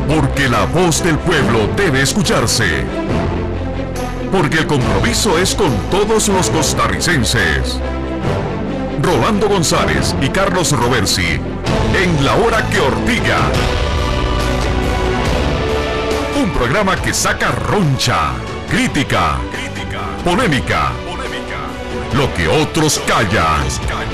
Porque la voz del pueblo debe escucharse. Porque el compromiso es con todos los costarricenses. Rolando González y Carlos Roversi, en La Hora que Ortiga. Un programa que saca roncha, crítica, polémica, lo que otros callan.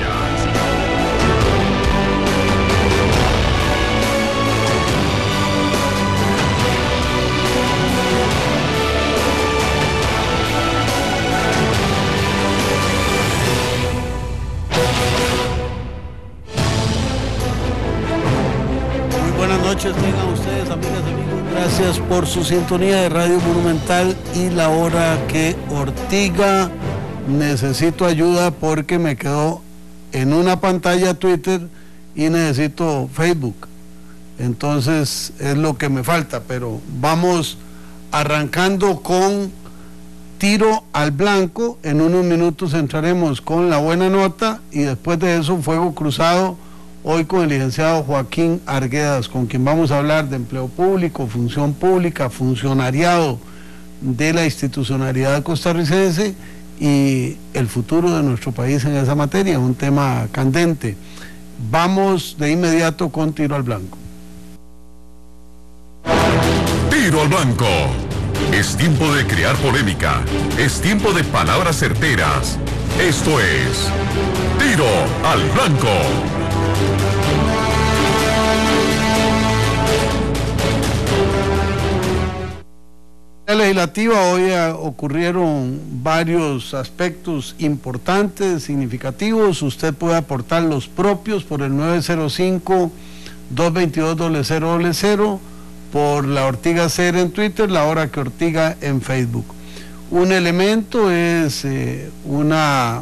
Buenas noches, tengan ustedes, amigas y amigos. Gracias por su sintonía de Radio Monumental y La Hora que Ortiga. Necesito ayuda porque me quedó en una pantalla Twitter y necesito Facebook. Entonces es lo que me falta, pero vamos arrancando con tiro al blanco. En unos minutos entraremos con la buena nota y después de eso fuego cruzado. Hoy con el licenciado Joaquín Arguedas, con quien vamos a hablar de empleo público, función pública, funcionariado de la institucionalidad costarricense y el futuro de nuestro país en esa materia, un tema candente. Vamos de inmediato con tiro al blanco. Tiro al blanco. Es tiempo de crear polémica. Es tiempo de palabras certeras. Esto es Tiro al Blanco. En la legislativa hoy ocurrieron varios aspectos importantes, significativos. Usted puede aportar los propios por el 905-222-0000, por La Ortiga CR en Twitter, La Hora que Ortiga en Facebook. Un elemento es una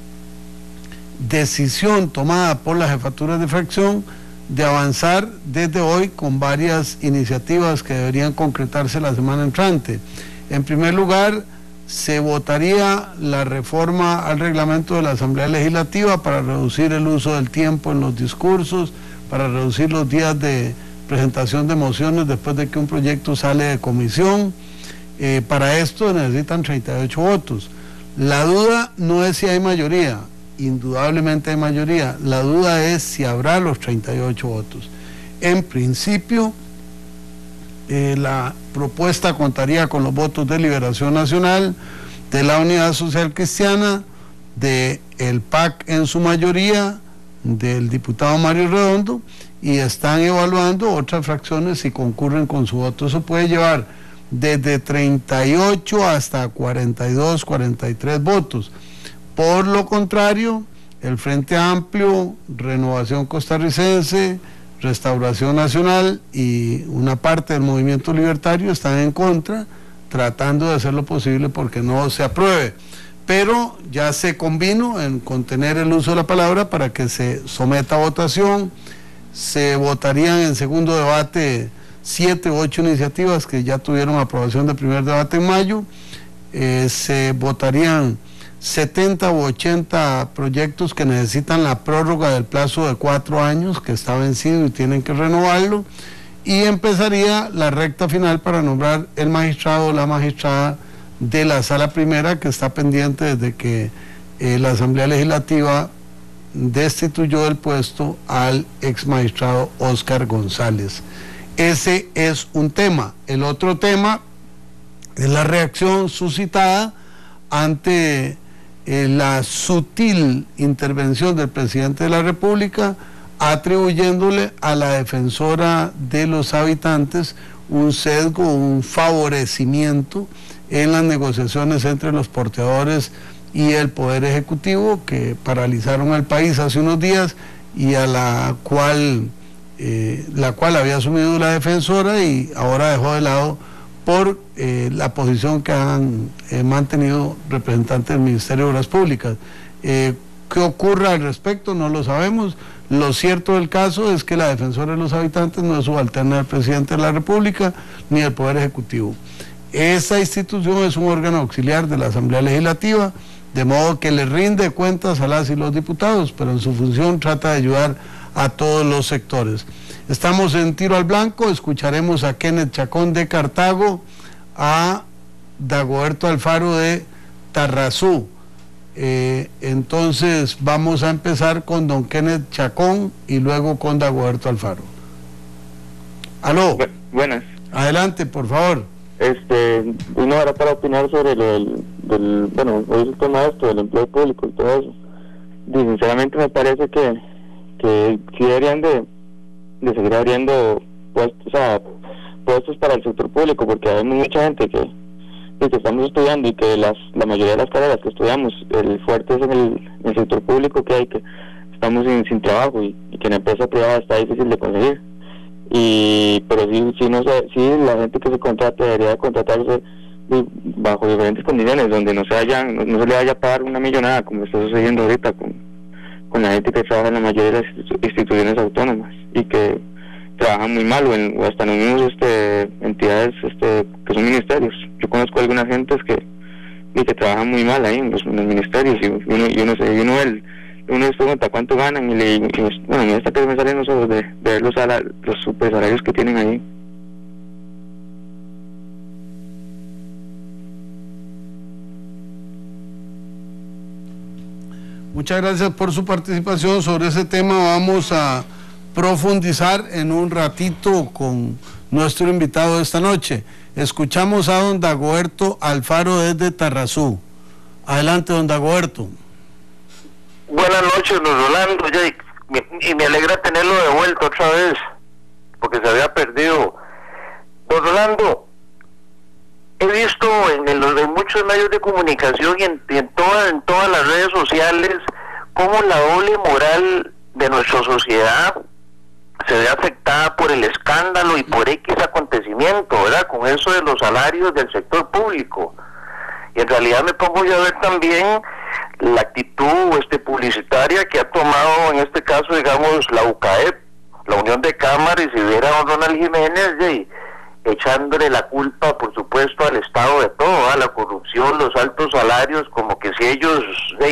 decisión tomada por las jefaturas de fracción de avanzar desde hoy con varias iniciativas que deberían concretarse la semana entrante. En primer lugar, se votaría la reforma al reglamento de la Asamblea Legislativa para reducir el uso del tiempo en los discursos, para reducir los días de presentación de mociones después de que un proyecto sale de comisión. Para esto necesitan 38 votos. La duda no es si hay mayoría. Indudablemente hay mayoría, la duda es si habrá los 38 votos. En principio, la propuesta contaría con los votos de Liberación Nacional, de la Unidad Social Cristiana, del PAC en su mayoría, del diputado Mario Redondo, y están evaluando otras fracciones si concurren con su voto. Eso puede llevar desde 38 hasta 42, 43 votos. Por lo contrario, el Frente Amplio, Renovación Costarricense, Restauración Nacional y una parte del movimiento libertario están en contra, tratando de hacer lo posible porque no se apruebe. Pero ya se convino en contener el uso de la palabra para que se someta a votación. Se votarían en segundo debate 7 u 8 iniciativas que ya tuvieron aprobación de primer debate en mayo. Se votarían 70 u 80 proyectos que necesitan la prórroga del plazo de 4 años que está vencido y tienen que renovarlo, y empezaría la recta final para nombrar el magistrado o la magistrada de la Sala Primera, que está pendiente desde que la Asamblea Legislativa destituyó del puesto al ex magistrado Óscar González. Ese es un tema. El otro tema es la reacción suscitada ante la sutil intervención del presidente de la República, atribuyéndole a la defensora de los habitantes un sesgo, un favorecimiento en las negociaciones entre los porteadores y el Poder Ejecutivo, que paralizaron el país hace unos días y a la cual había asumido la defensora y ahora dejó de lado por la posición que han mantenido representantes del Ministerio de Obras Públicas. ¿Qué ocurre al respecto? No lo sabemos. Lo cierto del caso es que la defensora de los habitantes no es subalterna del presidente de la República ni del Poder Ejecutivo. Esa institución es un órgano auxiliar de la Asamblea Legislativa, de modo que le rinde cuentas a las y los diputados, pero en su función trata de ayudar a todos los sectores. Estamos en Tiro al Blanco, escucharemos a Kenneth Chacón de Cartago, a Dagoberto Alfaro de Tarrazú. Entonces vamos a empezar con don Kenneth Chacón y luego con Dagoberto Alfaro. Aló. Buenas. Adelante, por favor. Uno era para opinar sobre bueno, hoy el tema del empleo público y todo eso. Y sinceramente me parece que sí deberían de seguir abriendo puestos para el sector público, porque hay mucha gente que estamos estudiando y que la mayoría de las carreras que estudiamos, el fuerte es en el sector público que hay, que estamos sin trabajo y que en la empresa privada está difícil de conseguir. Pero sí la gente que se contrata debería contratarse bajo diferentes condiciones, donde no se le vaya a pagar una millonada como está sucediendo ahorita con la gente que trabaja en la mayoría de las instituciones autónomas y que trabajan muy mal o hasta en los mismos entidades que son ministerios. Yo conozco algunas gentes que trabajan muy mal ahí en los ministerios y uno se pregunta cuánto ganan y bueno, me está que me salen los ojos de ver los super salarios que tienen ahí. Muchas gracias por su participación. Sobre ese tema vamos a profundizar en un ratito con nuestro invitado de esta noche. Escuchamos a don Dagoberto Alfaro desde Tarrazú. Adelante, don Dagoberto. Buenas noches, don Rolando, y me alegra tenerlo de vuelta otra vez, porque se había perdido. Don Rolando, he visto en muchos medios de comunicación y en todas las redes sociales cómo la doble moral de nuestra sociedad se ve afectada por el escándalo y por X acontecimiento, ¿verdad? Con eso de los salarios del sector público. Y en realidad me pongo yo a ver también la actitud publicitaria que ha tomado en este caso, digamos, la UCAEP, la Unión de Cámaras, y si viera a don Ronald Jiménez echándole la culpa, por supuesto, al Estado de todo, a la corrupción, los altos salarios, como que si ellos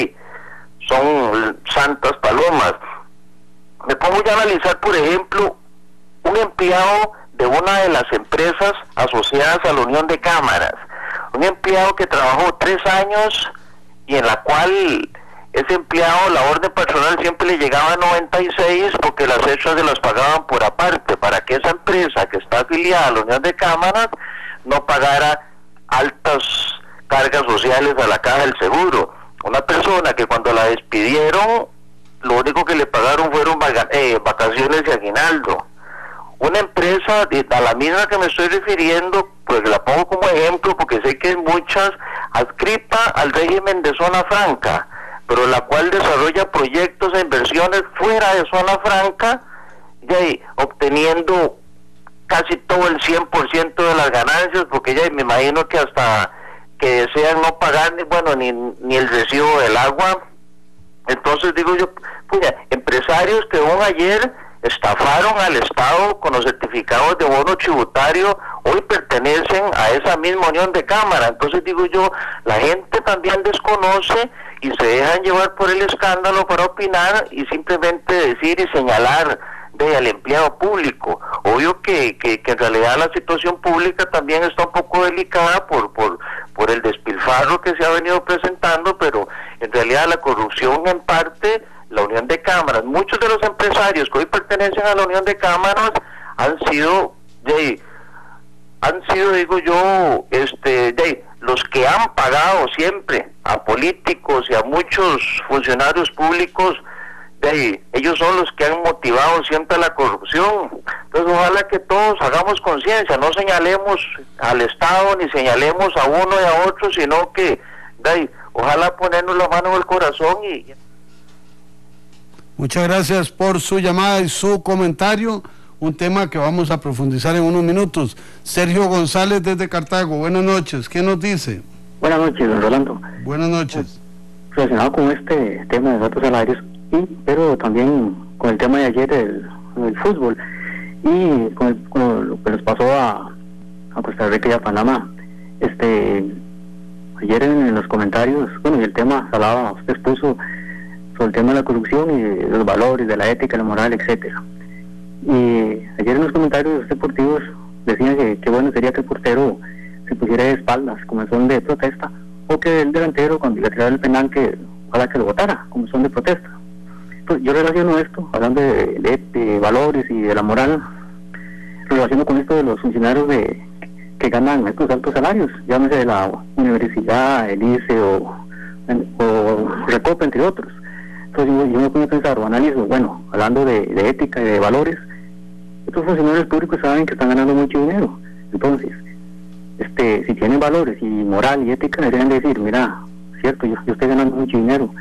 son santas palomas. Me pongo ya a analizar, por ejemplo, un empleado de una de las empresas asociadas a la Unión de Cámaras, un empleado que trabajó 3 años y en la cual ese empleado, la orden patronal siempre le llegaba a 96 porque las extras se las pagaban por aparte, para que esa empresa que está afiliada a la Unión de Cámaras no pagara altas cargas sociales a la caja del seguro. Una persona que cuando la despidieron, lo único que le pagaron fueron vacaciones y aguinaldo. Una empresa a la misma que me estoy refiriendo, pues la pongo como ejemplo porque sé que hay muchas, adscrita al régimen de zona franca, pero la cual desarrolla proyectos e inversiones fuera de zona franca, obteniendo casi todo el 100% de las ganancias, porque me imagino que hasta que desean no pagar ni el recibo del agua. Entonces digo yo, empresarios que ayer estafaron al Estado con los certificados de bono tributario, hoy pertenecen a esa misma Unión de Cámara. Entonces digo yo, la gente también desconoce y se dejan llevar por el escándalo para opinar y simplemente decir y señalar al empleado público. Obvio que en realidad la situación pública también está un poco delicada por el despilfarro que se ha venido presentando, pero en realidad la corrupción en parte, la Unión de Cámaras, muchos de los empresarios que hoy pertenecen a la Unión de Cámaras han sido digo yo, los que han pagado siempre a políticos y a muchos funcionarios públicos, ellos son los que han motivado siempre la corrupción. Entonces ojalá que todos hagamos conciencia, no señalemos al Estado ni señalemos a uno y a otro, sino que ojalá ponernos la mano en el corazón y... Muchas gracias por su llamada y su comentario, un tema que vamos a profundizar en unos minutos. Sergio González desde Cartago, buenas noches, ¿qué nos dice? Buenas noches, don Rolando. Buenas noches. Relacionado con este tema de los altos salarios, pero también con el tema de ayer del fútbol y con lo que nos pasó a Costa Rica y a Panamá. Ayer en los comentarios, y el tema usted expuso sobre el tema de la corrupción y de los valores, de la ética, la moral, etcétera. Y ayer en los comentarios deportivos decían que bueno sería que el portero se pusiera de espaldas como son de protesta, o que el delantero cuando le tirara el penal que ojalá que lo votara como son de protesta. Pues yo relaciono esto, hablando de valores y de la moral, relaciono con esto de los funcionarios que ganan estos altos salarios, llámese de la universidad, el ICE o Recope, entre otros. Entonces yo me pongo a pensar o analizo, bueno, hablando de ética y de valores, estos funcionarios públicos saben que están ganando mucho dinero. Entonces, si tienen valores y moral y ética, deberían decir, mira, cierto, yo estoy ganando mucho dinero.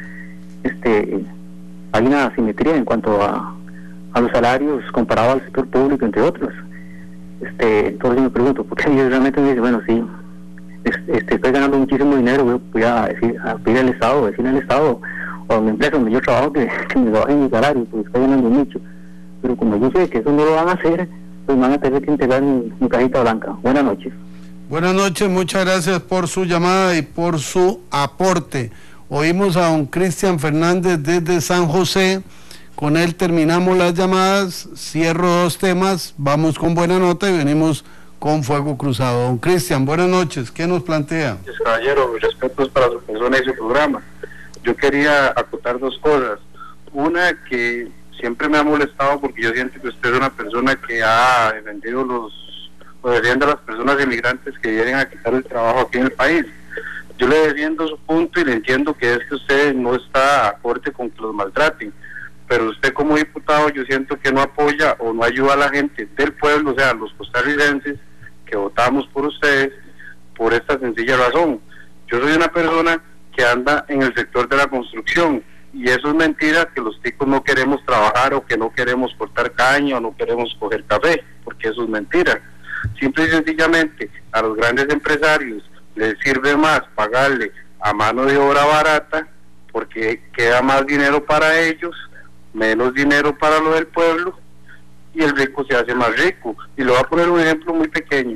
Hay una asimetría en cuanto a los salarios comparado al sector público, entre otros. Entonces me pregunto, ¿por qué ellos realmente me dicen, bueno, sí, estoy ganando muchísimo dinero, voy a pedir al Estado, decirle al Estado o a mi empresa donde yo trabajo que me bajen mi salario, porque estoy ganando mucho? Pero como yo sé que eso no lo van a hacer, pues van a tener que entregar mi cajita blanca. Buenas noches. Buenas noches, muchas gracias por su llamada y por su aporte. Oímos a don Cristian Fernández desde San José. Con él terminamos las llamadas, cierro 2 temas, vamos con Buena Nota y venimos con Fuego Cruzado. Don Cristian, buenas noches, ¿qué nos plantea? Caballero, respetos para su persona y su programa. Yo quería acotar 2 cosas. Una, que siempre me ha molestado porque yo siento que usted es una persona que ha defendido defiende a las personas inmigrantes que vienen a quitar el trabajo aquí en el país. Yo le defiendo su punto y le entiendo que es que usted no está acorde con que los maltraten, pero usted como diputado yo siento que no apoya o no ayuda a la gente del pueblo, o sea, los costarricenses que votamos por ustedes, por esta sencilla razón. Yo soy una persona que anda en el sector de la construcción, y eso es mentira que los ticos no queremos trabajar o que no queremos cortar caña o no queremos coger café, porque eso es mentira. Simple y sencillamente a los grandes empresarios les sirve más pagarle a mano de obra barata porque queda más dinero para ellos, menos dinero para lo del pueblo, y el rico se hace más rico. Y le voy a poner un ejemplo muy pequeño.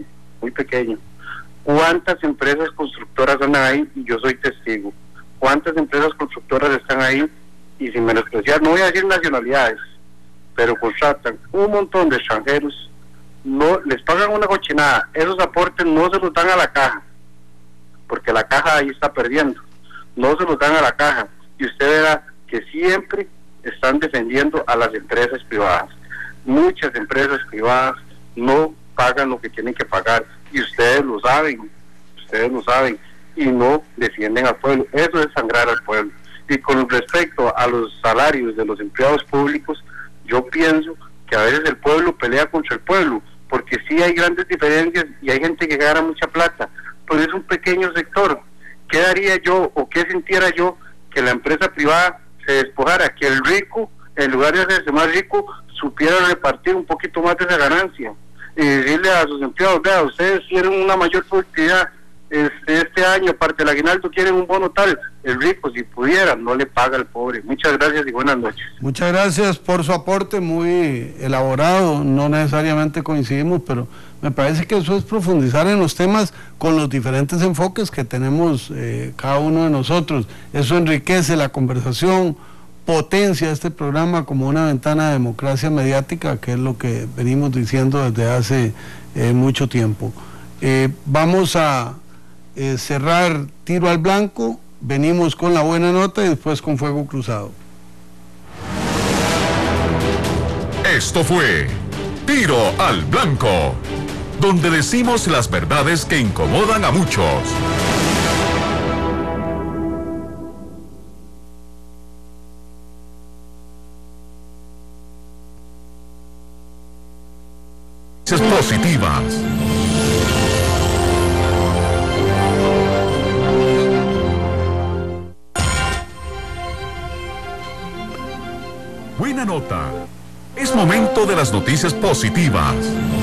¿Cuántas empresas constructoras están ahí? Y yo soy testigo. ¿Cuántas empresas constructoras están ahí? Y sin menospreciar, no voy a decir nacionalidades, pero contratan un montón de extranjeros, no les pagan una cochinada, esos aportes no se los dan a la caja, porque la caja ahí está perdiendo, no se los dan a la caja, y usted verá que siempre están defendiendo a las empresas privadas. Muchas empresas privadas no pagan lo que tienen que pagar, y ustedes lo saben, y no defienden al pueblo. Eso es sangrar al pueblo. Y con respecto a los salarios de los empleados públicos, yo pienso que a veces el pueblo pelea contra el pueblo, porque sí hay grandes diferencias y hay gente que gana mucha plata, pero es un pequeño sector. ¿Qué daría yo o qué sintiera yo que la empresa privada se despojara, que el rico, en lugar de hacerse más rico, supiera repartir un poquito más de esa ganancia y decirle a sus empleados, vea, ustedes quieren una mayor productividad este año, aparte del aguinaldo quieren un bono tal? El rico, si pudiera, no le paga al pobre. Muchas gracias y buenas noches. Muchas gracias por su aporte muy elaborado, no necesariamente coincidimos, pero me parece que eso es profundizar en los temas con los diferentes enfoques que tenemos cada uno de nosotros. Eso enriquece la conversación, potencia este programa como una ventana de democracia mediática, que es lo que venimos diciendo desde hace mucho tiempo. Vamos a cerrar Tiro al Blanco, venimos con la Buena Nota y después con Fuego Cruzado. Esto fue Tiro al Blanco, donde decimos las verdades que incomodan a muchos. Positivas. Buena Nota. Es momento de las noticias positivas.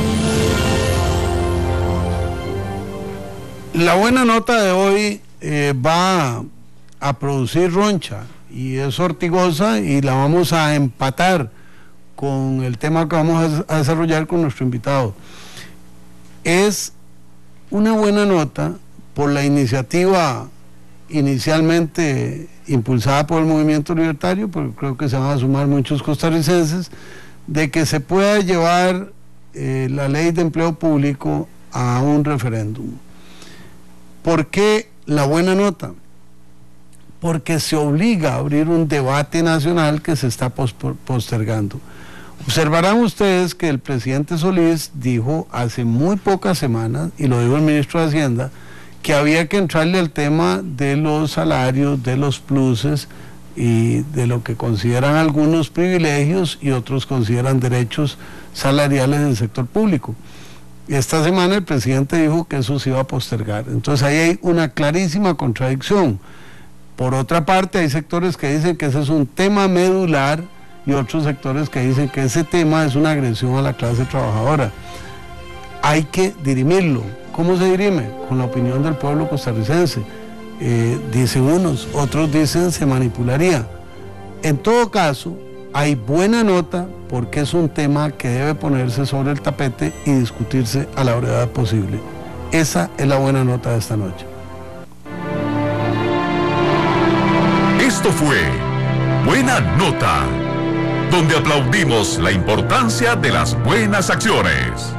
La Buena Nota de hoy va a producir roncha y es ortigosa, y la vamos a empatar con el tema que vamos a desarrollar con nuestro invitado. Es una buena nota por la iniciativa inicialmente impulsada por el movimiento libertario, porque creo que se van a sumar muchos costarricenses, de que se pueda llevar la ley de empleo público a un referéndum. ¿Por qué la buena nota? Porque se obliga a abrir un debate nacional que se está postergando. Observarán ustedes que el presidente Solís dijo hace muy pocas semanas, y lo dijo el ministro de Hacienda, que había que entrarle al tema de los salarios, de los pluses y de lo que consideran algunos privilegios y otros consideran derechos salariales del sector público. Esta semana el presidente dijo que eso se iba a postergar. Entonces ahí hay una clarísima contradicción. Por otra parte, hay sectores que dicen que ese es un tema medular y otros sectores que dicen que ese tema es una agresión a la clase trabajadora. Hay que dirimirlo. ¿Cómo se dirime? Con la opinión del pueblo costarricense. Dicen unos, otros dicen se manipularía. En todo caso, hay buena nota porque es un tema que debe ponerse sobre el tapete y discutirse a la brevedad posible. Esa es la buena nota de esta noche. Esto fue Buena Nota, donde aplaudimos la importancia de las buenas acciones.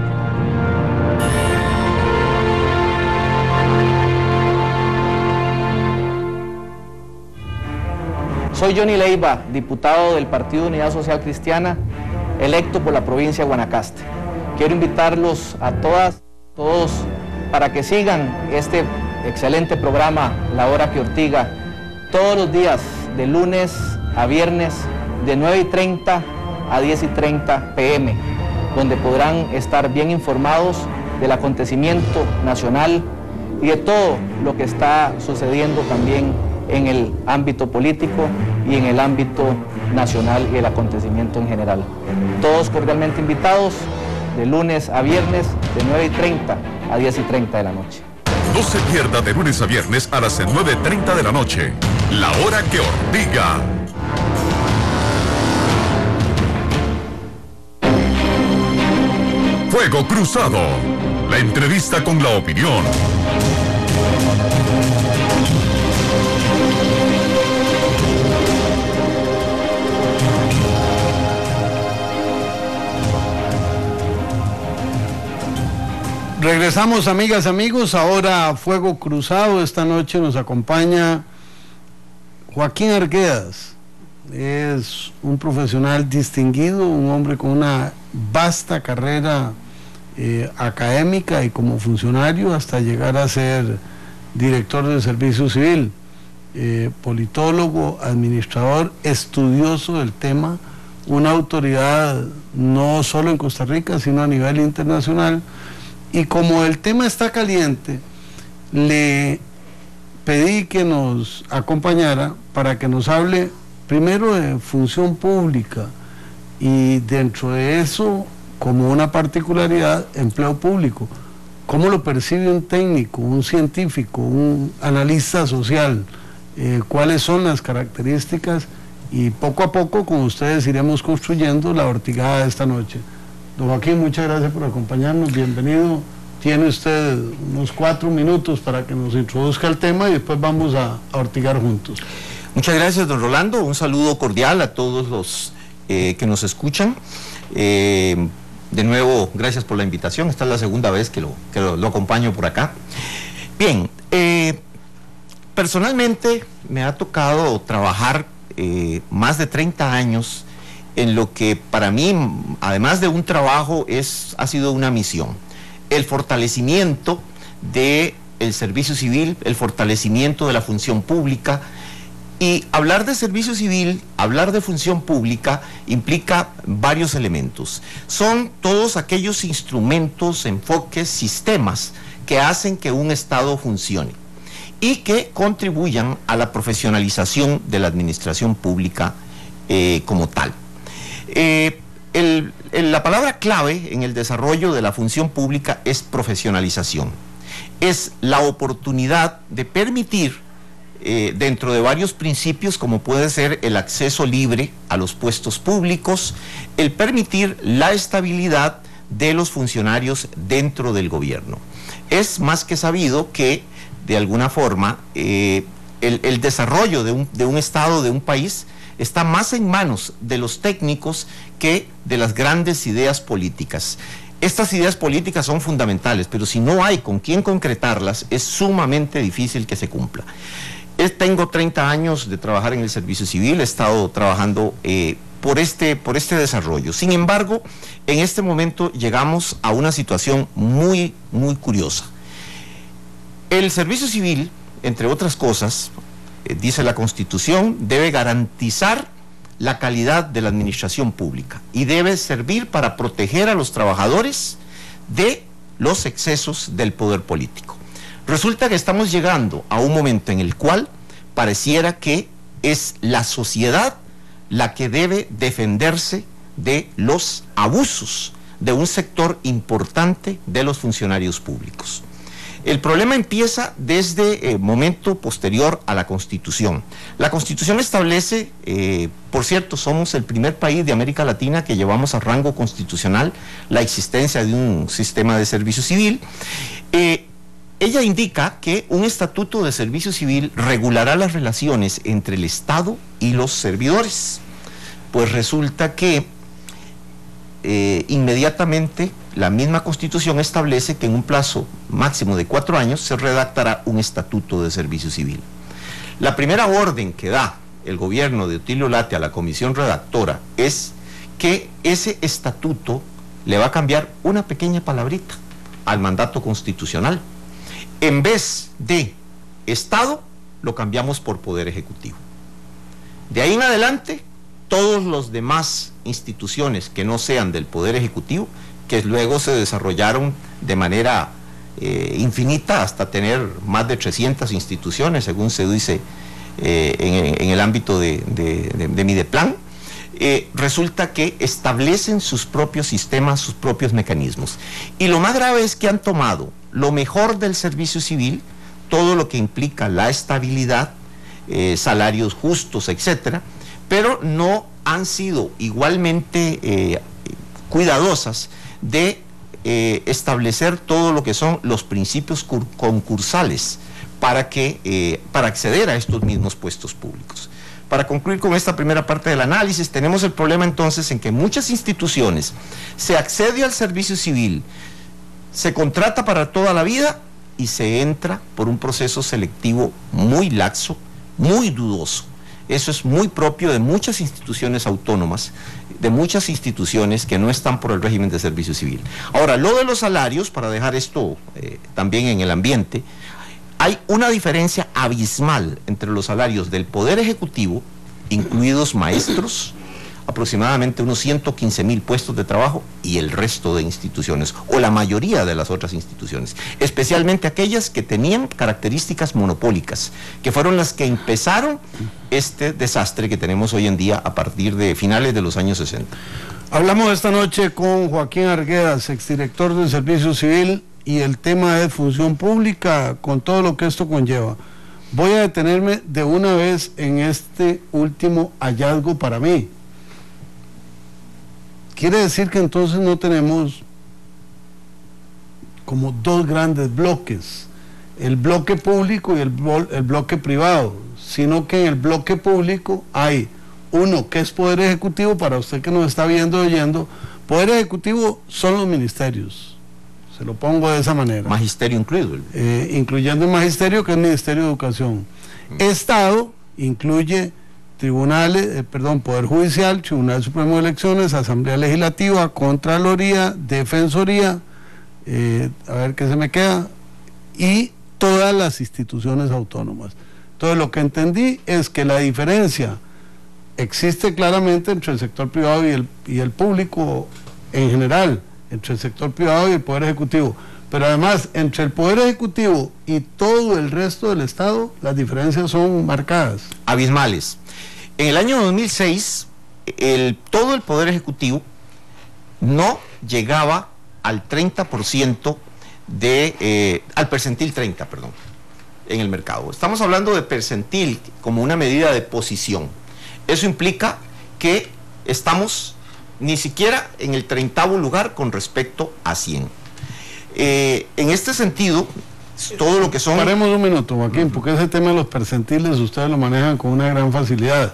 Soy Johnny Leiva, diputado del Partido Unidad Social Cristiana, electo por la provincia de Guanacaste. Quiero invitarlos a todos, para que sigan este excelente programa, La Hora que Ortiga, todos los días, de lunes a viernes, de 9:30 a 10:30 p.m., donde podrán estar bien informados del acontecimiento nacional y de todo lo que está sucediendo también en el ámbito político y en el ámbito nacional y el acontecimiento en general. Todos cordialmente invitados, de lunes a viernes, de 9:30 a 10:30 de la noche. No se pierda de lunes a viernes a las 9:30 de la noche, La Hora que Ortiga. Fuego Cruzado, la entrevista con la opinión. Regresamos, amigas, amigos, ahora a Fuego Cruzado. Esta noche nos acompaña Joaquín Arguedas. Es un profesional distinguido, un hombre con una vasta carrera académica y como funcionario hasta llegar a ser director del Servicio Civil, politólogo, administrador, estudioso del tema, una autoridad no solo en Costa Rica, sino a nivel internacional. Y como el tema está caliente, le pedí que nos acompañara para que nos hable primero de función pública y dentro de eso, como una particularidad, empleo público. ¿Cómo lo percibe un técnico, un científico, un analista social? ¿Cuáles son las características? Y poco a poco con ustedes iremos construyendo la Ortigada de esta noche. Don Joaquín, muchas gracias por acompañarnos, bienvenido. Tiene usted unos 4 minutos para que nos introduzca el tema y después vamos a ortigar juntos. Muchas gracias, don Rolando, un saludo cordial a todos los que nos escuchan. De nuevo, gracias por la invitación, esta es la segunda vez que lo acompaño por acá. Bien, personalmente me ha tocado trabajar más de 30 años en lo que para mí, además de un trabajo, ha sido una misión. El fortalecimiento del servicio civil, el fortalecimiento de la función pública. Y hablar de servicio civil, hablar de función pública, implica varios elementos. Son todos aquellos instrumentos, enfoques, sistemas que hacen que un Estado funcione y que contribuyan a la profesionalización de la administración pública como tal. La palabra clave en el desarrollo de la función pública es profesionalización. Es la oportunidad de permitir, dentro de varios principios, como puede ser el acceso libre a los puestos públicos, el permitir la estabilidad de los funcionarios dentro del gobierno. Es más que sabido que, de alguna forma, el desarrollo de un Estado, de un país, está más en manos de los técnicos que de las grandes ideas políticas. Estas ideas políticas son fundamentales, pero si no hay con quién concretarlas, es sumamente difícil que se cumpla. Tengo 30 años de trabajar en el servicio civil, he estado trabajando por este desarrollo. Sin embargo, en este momento llegamos a una situación muy curiosa. El servicio civil, entre otras cosas, dice la Constitución, debe garantizar la calidad de la administración pública y debe servir para proteger a los trabajadores de los excesos del poder político. Resulta que estamos llegando a un momento en el cual pareciera que es la sociedad la que debe defenderse de los abusos de un sector importante de los funcionarios públicos. El problema empieza desde el momento posterior a la Constitución. La Constitución establece, por cierto, somos el primer país de América Latina que llevamos a rango constitucional la existencia de un sistema de servicio civil. Ella indica que un estatuto de servicio civil regulará las relaciones entre el Estado y los servidores. Pues resulta que inmediatamente la misma Constitución establece que en un plazo máximo de 4 años se redactará un estatuto de servicio civil. La primera orden que da el gobierno de Otilio Late a la comisión redactora es que ese estatuto le va a cambiar una pequeña palabrita al mandato constitucional. En vez de Estado, lo cambiamos por Poder Ejecutivo. De ahí en adelante, todos los demás instituciones que no sean del Poder Ejecutivo, que luego se desarrollaron de manera infinita hasta tener más de 300 instituciones, según se dice en el ámbito de Mideplan, resulta que establecen sus propios sistemas, sus propios mecanismos. Y lo más grave es que han tomado lo mejor del servicio civil, todo lo que implica la estabilidad, salarios justos, etcétera, pero no han sido igualmente cuidadosas de establecer todo lo que son los principios concursales para acceder a estos mismos puestos públicos. Para concluir con esta primera parte del análisis, tenemos el problema entonces en que muchas instituciones se accede al servicio civil, se contrata para toda la vida y se entra por un proceso selectivo muy laxo, muy dudoso. Eso es muy propio de muchas instituciones autónomas, de muchas instituciones que no están por el régimen de servicio civil. Ahora, lo de los salarios, para dejar esto también en el ambiente, hay una diferencia abismal entre los salarios del Poder Ejecutivo, incluidos maestros, aproximadamente unos 115,000 puestos de trabajo, y el resto de instituciones, o la mayoría de las otras instituciones, especialmente aquellas que tenían características monopólicas, que fueron las que empezaron este desastre que tenemos hoy en día a partir de finales de los años 60. Hablamos esta noche con Joaquín Arguedas, exdirector del Servicio Civil, y el tema es función pública con todo lo que esto conlleva. Voy a detenerme de una vez en este último hallazgo para mí. Quiere decir que entonces no tenemos como dos grandes bloques, el bloque público y el bloque privado, sino que en el bloque público hay uno que es Poder Ejecutivo. Para usted que nos está viendo y oyendo, Poder Ejecutivo son los ministerios, se lo pongo de esa manera. Magisterio incluido. Incluyendo el magisterio, que es el Ministerio de Educación. Estado incluye tribunales, Poder Judicial, Tribunal Supremo de Elecciones, Asamblea Legislativa, Contraloría, Defensoría, a ver qué se me queda, y todas las instituciones autónomas. Entonces lo que entendí es que la diferencia existe claramente entre el sector privado y el público en general, entre el sector privado y el Poder Ejecutivo, pero además entre el Poder Ejecutivo y todo el resto del Estado, las diferencias son marcadas. Abismales. En el año 2006, todo el Poder Ejecutivo no llegaba al 30% al percentil 30, perdón, en el mercado. Estamos hablando de percentil como una medida de posición. Eso implica que estamos ni siquiera en el 30º lugar con respecto a 100. En este sentido, todo lo que son... Paremos un minuto, Joaquín, porque ese tema de los percentiles ustedes lo manejan con una gran facilidad.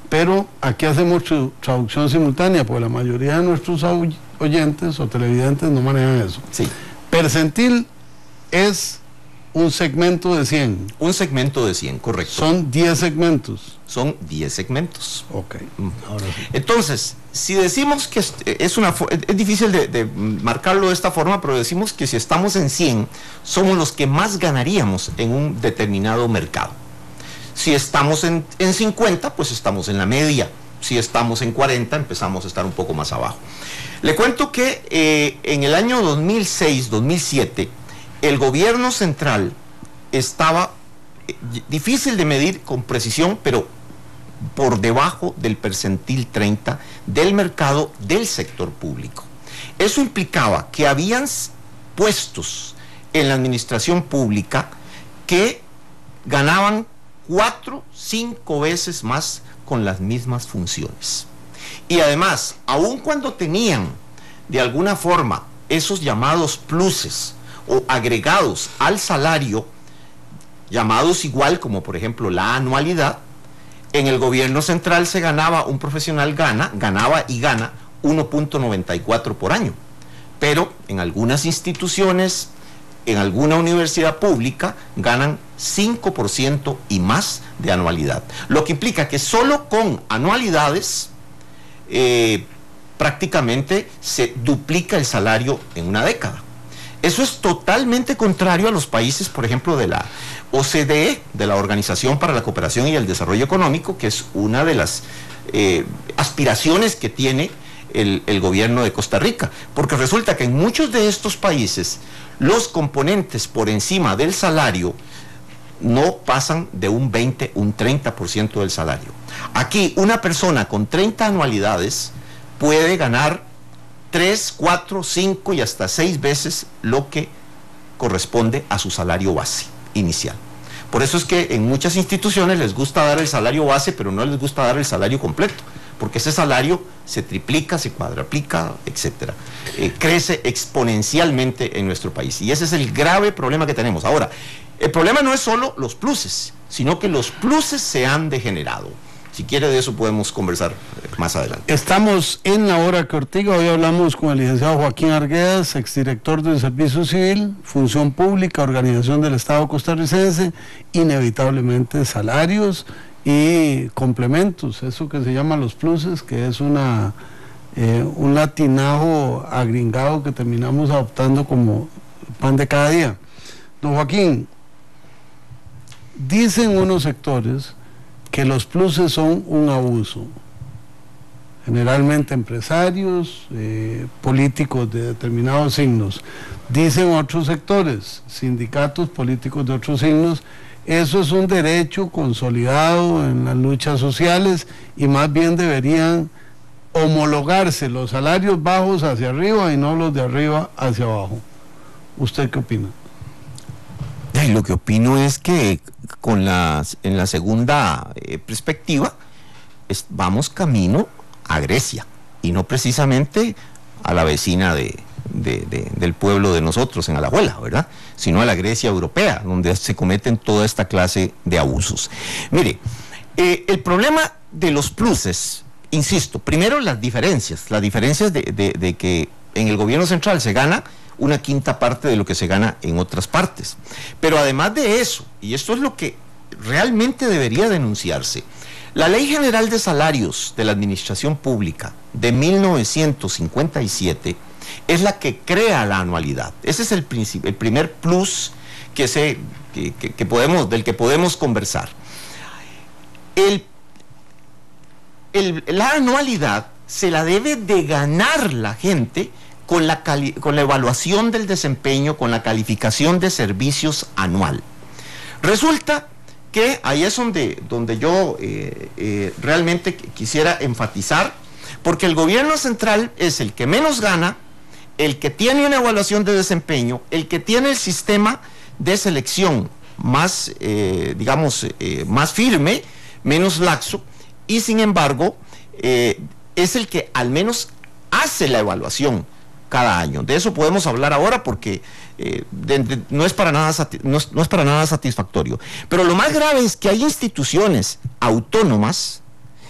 pero aquí hacemos traducción simultánea, porque la mayoría de nuestros oyentes o televidentes no manejan eso. Sí. Percentil es un segmento de 100. Un segmento de 100, correcto. Son 10 segmentos. Son 10 segmentos. Ok. Ahora sí. Entonces, si decimos que es difícil de marcarlo de esta forma, pero decimos que si estamos en 100, somos los que más ganaríamos en un determinado mercado. Si estamos en 50, pues estamos en la media. Si estamos en 40, empezamos a estar un poco más abajo. Le cuento que en el año 2006-2007, el gobierno central estaba difícil de medir con precisión, pero por debajo del percentil 30 del mercado del sector público. Eso implicaba que habían puestos en la administración pública que ganaban 4, 5 veces más con las mismas funciones. Y además, aun cuando tenían de alguna forma esos llamados pluses o agregados al salario, llamados igual como por ejemplo la anualidad, en el gobierno central se ganaba, un profesional ganaba 1.94 por año, pero en algunas instituciones, en alguna universidad pública, ganan 5% y más de anualidad, lo que implica que solo con anualidades prácticamente se duplica el salario en una década. Eso es totalmente contrario a los países, por ejemplo, de la OCDE, de la Organización para la Cooperación y el Desarrollo Económico, que es una de las aspiraciones que tiene el gobierno de Costa Rica, porque resulta que en muchos de estos países los componentes por encima del salario no pasan de un 20, un 30% del salario. Aquí una persona con 30 anualidades puede ganar 3, 4, 5 y hasta 6 veces lo que corresponde a su salario base inicial. Por eso es que en muchas instituciones les gusta dar el salario base, pero no les gusta dar el salario completo, porque ese salario se triplica, se cuadruplica, etc. Crece exponencialmente en nuestro país. Y ese es el grave problema que tenemos. Ahora, el problema no es solo los pluses, sino que los pluses se han degenerado. Si quiere, de eso podemos conversar más adelante. Estamos en la hora que Ortiga. Hoy hablamos con el licenciado Joaquín Arguedas, exdirector del Servicio Civil, Función Pública, Organización del Estado Costarricense, inevitablemente salarios y complementos, eso que se llama los pluses, que es un latinajo agringado que terminamos adoptando como pan de cada día. Don Joaquín, dicen unos sectores que los pluses son un abuso, generalmente empresarios, políticos de determinados signos. Dicen otros sectores, sindicatos, políticos de otros signos, eso es un derecho consolidado en las luchas sociales y más bien deberían homologarse los salarios bajos hacia arriba y no los de arriba hacia abajo. ¿Usted qué opina? Lo que opino es que en la segunda perspectiva vamos camino a Grecia y no precisamente a la vecina del pueblo de nosotros en Alajuela, ¿verdad? Sino a la Grecia europea, donde se cometen toda esta clase de abusos. Mire, el problema de los pluses, insisto, primero las diferencias de que en el gobierno central se gana una quinta parte de lo que se gana en otras partes. Pero además de eso, y esto es lo que realmente debería denunciarse, la Ley General de Salarios de la Administración Pública de 1957 es la que crea la anualidad. Ese es el primer plus del que podemos conversar. La anualidad se la debe de ganar la gente con la evaluación del desempeño, con la calificación de servicios anual. Resulta que ahí es donde yo realmente quisiera enfatizar, porque el gobierno central es el que menos gana, el que tiene una evaluación de desempeño, el que tiene el sistema de selección más, más firme, menos laxo, y sin embargo es el que al menos hace la evaluación cada año. De eso podemos hablar ahora porque no es para nada satisfactorio. Pero lo más grave es que hay instituciones autónomas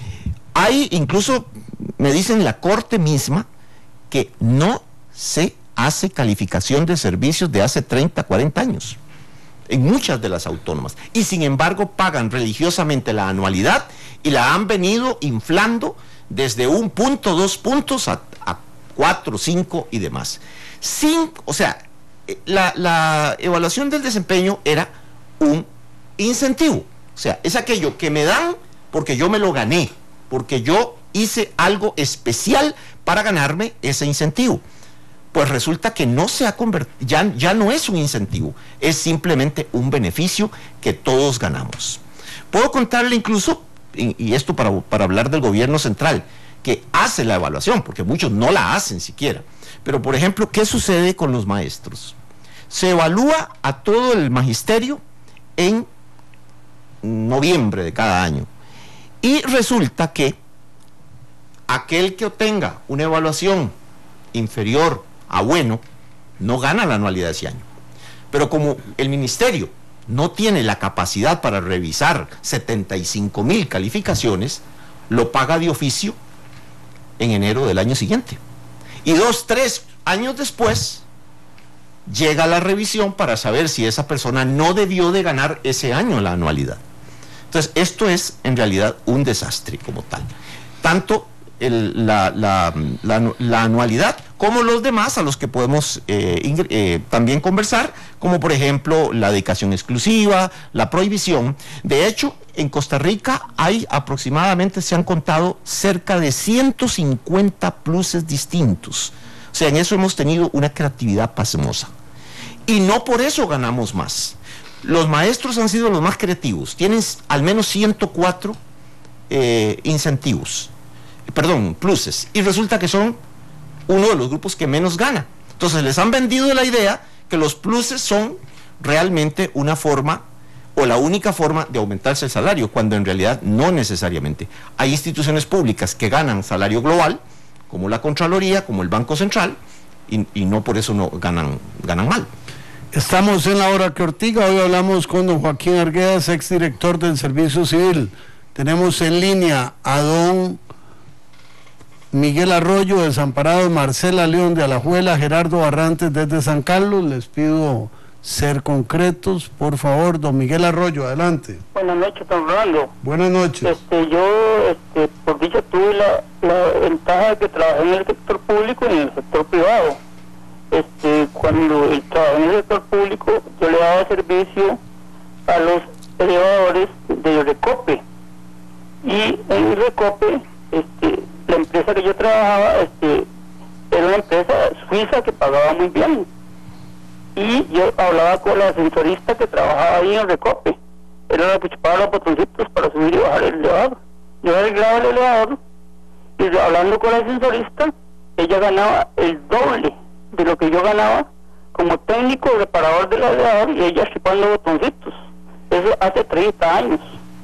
Hay incluso, me dicen la Corte misma, que no se hace calificación de servicios de hace 30, 40 años, en muchas de las autónomas, y sin embargo pagan religiosamente la anualidad y la han venido inflando desde 1 punto, 2 puntos a 4, 5 y demás. O sea, la evaluación del desempeño era un incentivo, o sea, es aquello que me dan porque yo me lo gané, porque yo hice algo especial para ganarme ese incentivo. Pues resulta que no se ha convertido, ya no es un incentivo, es simplemente un beneficio que todos ganamos. Puedo contarle incluso, y esto para hablar del gobierno central, que hace la evaluación, porque muchos no la hacen siquiera. Pero, por ejemplo, ¿qué sucede con los maestros? Se evalúa a todo el magisterio en noviembre de cada año. Y resulta que aquel que obtenga una evaluación inferior a bueno, no gana la anualidad de ese año. Pero como el ministerio no tiene la capacidad para revisar 75,000 calificaciones, lo paga de oficio en enero del año siguiente. Y 2, 3 años después, llega la revisión para saber si esa persona no debió de ganar ese año la anualidad. Entonces, esto es en realidad un desastre como tal. Tanto la anualidad como los demás a los que podemos también conversar, como por ejemplo la dedicación exclusiva, la prohibición. De hecho, en Costa Rica hay aproximadamente, se han contado cerca de 150 pluses distintos. O sea, en eso hemos tenido una creatividad pasmosa. Y no por eso ganamos más. Los maestros han sido los más creativos, tienen al menos 104 pluses, y resulta que son uno de los grupos que menos gana. Entonces les han vendido la idea que los pluses son realmente una forma o la única forma de aumentarse el salario, cuando en realidad no necesariamente. Hay instituciones públicas que ganan salario global, como la Contraloría, como el Banco Central, y no por eso no ganan mal. Estamos en la hora que Ortiga. Hoy hablamos con don Joaquín Arguedas, exdirector del Servicio Civil. Tenemos en línea a don Miguel Arroyo, Desamparados, Marcela León de Alajuela, Gerardo Barrantes desde San Carlos. Les pido ser concretos, por favor. Don Miguel Arroyo, adelante. Buenas noches, don Rolando. Buenas noches. Yo, por dicha, tuve la ventaja de que trabajé en el sector público y en el sector privado. Cuando trabajé en el sector público, yo le daba servicio a los elevadores de Recope. Y en Recope, la empresa que yo trabajaba, era una empresa suiza que pagaba muy bien. Y yo hablaba con la ascensorista que trabajaba ahí en Recope. Era la que chupaba los botoncitos para subir y bajar el elevador. Yo arreglaba el elevador y hablando con la ascensorista, ella ganaba el doble de lo que yo ganaba como técnico reparador del elevador, y ella chupando botoncitos. Eso hace 30 años.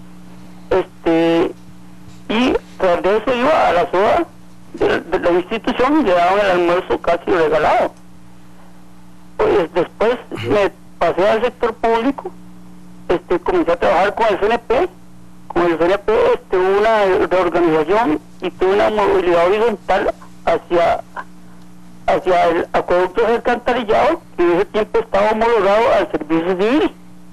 Y tras de eso iba a la SOA de la institución y le daban el almuerzo casi regalado. Pues después me pasé al sector público, comencé a trabajar con el CNP. Con el CNP hubo una reorganización y tuve una movilidad horizontal hacia el acueducto de alcantarillado, que en ese tiempo estaba homologado al servicio civil.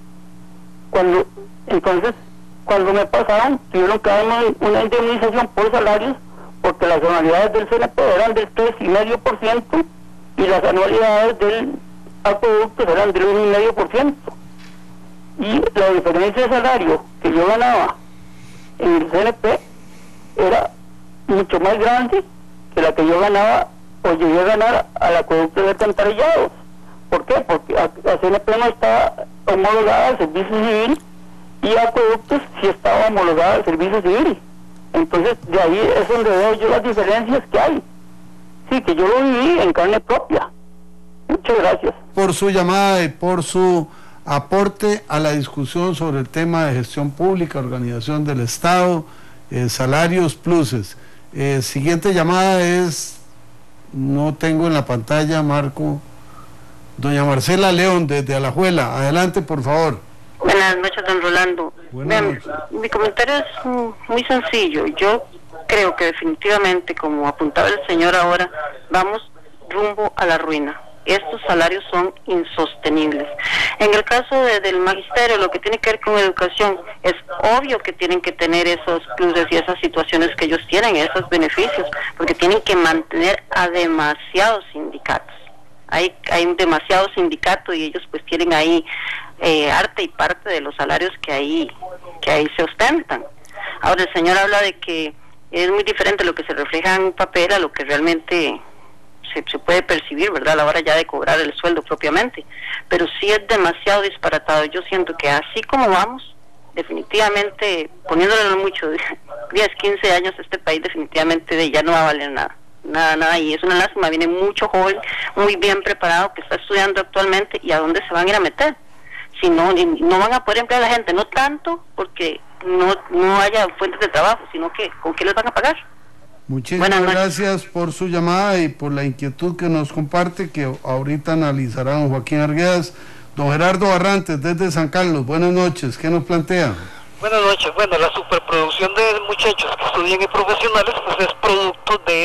Cuando me pasaron, tuvieron que darme una indemnización por salarios, porque las anualidades del CNP eran del 3,5% y las anualidades del acueducto eran del 1,5%. Y la diferencia de salario que yo ganaba en el CNP era mucho más grande que la que yo ganaba o llegué a ganar al acueducto de alcantarillados. ¿Por qué? Porque la CNP no estaba homologada al servicio civil y acueductos sí estaba homologada al servicio civil. Entonces de ahí es donde veo yo las diferencias que hay. Sí, que yo lo viví en carne propia. Muchas gracias por su llamada y por su aporte a la discusión sobre el tema de gestión pública, organización del Estado, salarios, pluses. Siguiente llamada es, no tengo en la pantalla, Marco, doña Marcela León desde Alajuela. Adelante, por favor. Buenas noches, don Rolando. Buenas noches. Mi comentario es muy sencillo. Yo creo que definitivamente, como apuntaba el señor ahora, vamos rumbo a la ruina. Estos salarios son insostenibles. En el caso del magisterio, lo que tiene que ver con educación, es obvio que tienen que tener esos pluses y esas situaciones que ellos tienen, esos beneficios, porque tienen que mantener a demasiados sindicatos. Hay demasiados sindicatos y ellos pues tienen ahí arte y parte de los salarios que ahí se ostentan. Ahora el señor habla de que es muy diferente lo que se refleja en papel a lo que realmente se puede percibir, ¿verdad?, a la hora ya de cobrar el sueldo propiamente, pero sí es demasiado disparatado. Yo siento que así como vamos, definitivamente, poniéndole mucho, 10, 15 años, este país definitivamente ya no va a valer nada, y es una lástima. Viene mucho joven, muy bien preparado, que está estudiando actualmente, y ¿a dónde se van a ir a meter? Si no van a poder emplear a la gente, no tanto porque no haya fuentes de trabajo, sino que ¿con qué les van a pagar? Muchísimas gracias por su llamada y por la inquietud que nos comparte, que ahorita analizará don Joaquín Arguedas. Don Gerardo Barrantes, desde San Carlos, buenas noches, ¿qué nos plantea? Buenas noches. Bueno, la superproducción de muchachos que estudian y profesionales pues es producto de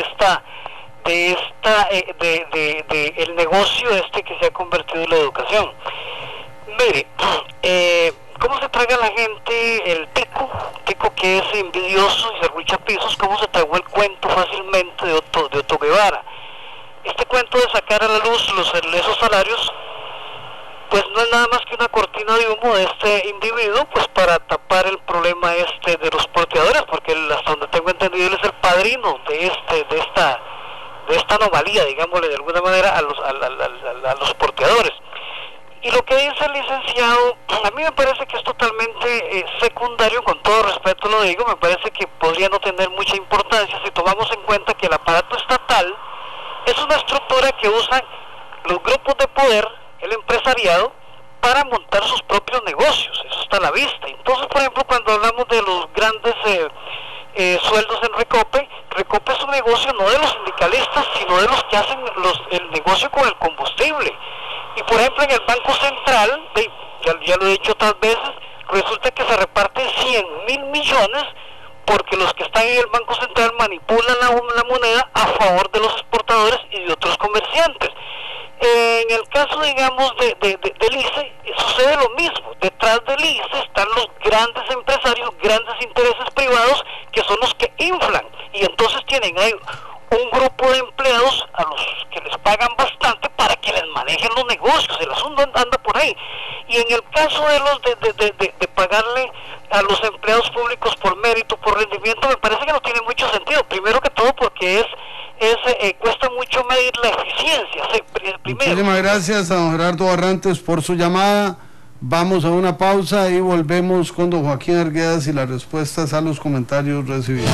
el negocio que se ha convertido en la educación. Mire, ¿cómo se traga la gente el tico que es envidioso y se rucha pisos? ¿Cómo se tragó el cuento fácilmente de Otto Guevara? Este cuento de sacar a la luz esos salarios, pues no es nada más que una cortina de humo de este individuo, pues para tapar el problema de los porteadores, porque hasta donde tengo entendido él es el padrino de esta anomalía, digámosle de alguna manera, a los porteadores. Y lo que dice el licenciado, a mí me parece que es totalmente secundario, con todo respeto lo digo, me parece que podría no tener mucha importancia si tomamos en cuenta que el aparato estatal es una estructura que usan los grupos de poder, el empresariado, para montar sus propios negocios. Eso está a la vista. Entonces, por ejemplo, cuando hablamos de los grandes sueldos en Recope es un negocio no de los sindicalistas, sino de los que hacen el negocio con el combustible. Y por ejemplo en el Banco Central, ya lo he dicho otras veces, resulta que se reparten 100.000 millones porque los que están en el Banco Central manipulan la moneda a favor de los exportadores y de otros comerciantes. En el caso, digamos, del ICE, sucede lo mismo. Detrás del ICE están los grandes empresarios, grandes intereses privados, que son los que inflan. Y entonces tienen ahí un grupo de empleados a los que les pagan bastante para que les manejen los negocios. El asunto anda por ahí. Y en el caso de pagarle a los empleados públicos por mérito, por rendimiento, me parece que no tiene mucho sentido. Primero que todo porque cuesta mucho medir la eficiencia. Muchísimas gracias a don Gerardo Barrantes por su llamada. Vamos a una pausa y volvemos con don Joaquín Arguedas y las respuestas a los comentarios recibidos.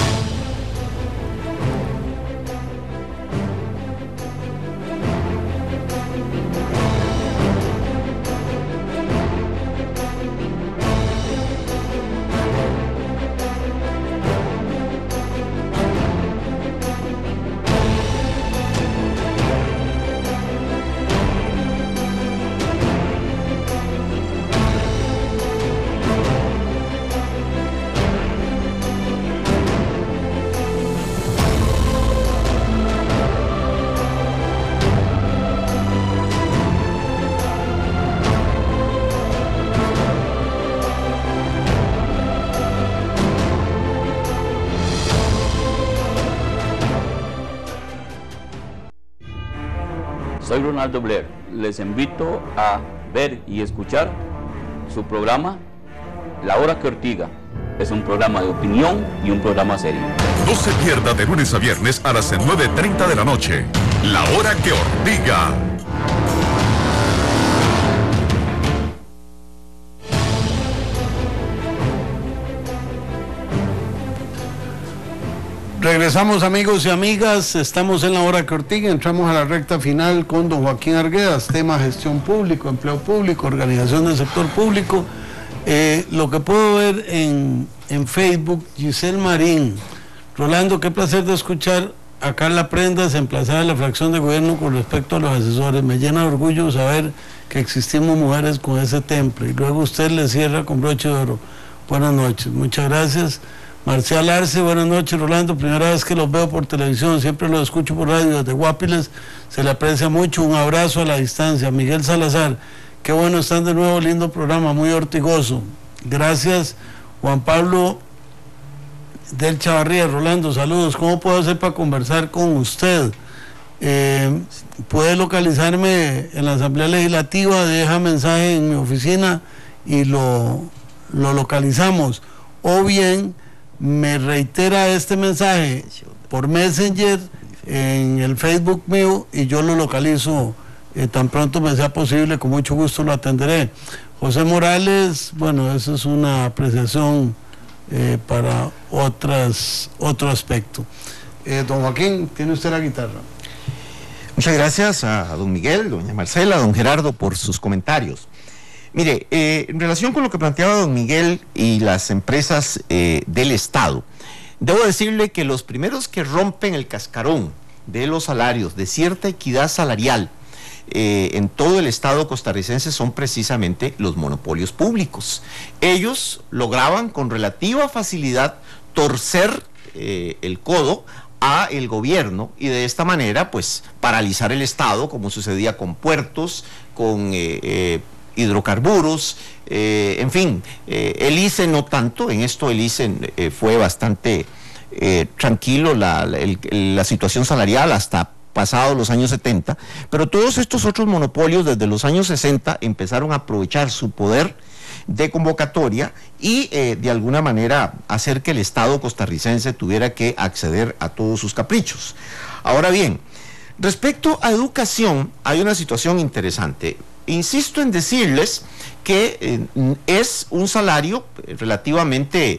Soy Ronaldo Blair. Les invito a ver y escuchar su programa La Hora que Ortiga. Es un programa de opinión y un programa serio. No se pierda de lunes a viernes a las 9:30 de la noche. La Hora que Ortiga. Regresamos, amigos y amigas, estamos en La Hora que Ortiga, entramos a la recta final con don Joaquín Arguedas, tema gestión público, empleo público, organización del sector público. Lo que puedo ver en Facebook, Giselle Marín. Rolando, qué placer de escuchar a Carla Prendas emplazada en la fracción de gobierno con respecto a los asesores. Me llena de orgullo saber que existimos mujeres con ese temple. Y luego usted le cierra con broche de oro. Buenas noches, muchas gracias. Marcial Arce, buenas noches, Rolando, primera vez que los veo por televisión, siempre los escucho por radio desde Guapiles, se le aprecia mucho, un abrazo a la distancia. Miguel Salazar, qué bueno, están de nuevo, lindo programa, muy ortigoso. Gracias. Juan Pablo del Chavarría, Rolando, saludos, ¿cómo puedo hacer para conversar con usted? Puede localizarme en la Asamblea Legislativa, deja mensaje en mi oficina y lo localizamos, o bien me reitera este mensaje por Messenger en el Facebook mío y yo lo localizo tan pronto me sea posible, con mucho gusto lo atenderé. José Morales, bueno, eso es una apreciación para otro aspecto. Don Joaquín, tiene usted la guitarra. Muchas gracias a don Miguel, doña Marcela, don Gerardo por sus comentarios. Mire, en relación con lo que planteaba don Miguel y las empresas del Estado, debo decirle que los primeros que rompen el cascarón de los salarios, de cierta equidad salarial en todo el Estado costarricense son precisamente los monopolios públicos. Ellos lograban con relativa facilidad torcer el codo a el gobierno y de esta manera pues paralizar el Estado, como sucedía con puertos, con hidrocarburos, en fin, el ICE no tanto, en esto el ICE fue bastante tranquilo la situación salarial hasta pasados los años 70, pero todos estos otros monopolios desde los años 60 empezaron a aprovechar su poder de convocatoria y de alguna manera hacer que el Estado costarricense tuviera que acceder a todos sus caprichos. Ahora bien, respecto a educación hay una situación interesante. Insisto en decirles que es un salario relativamente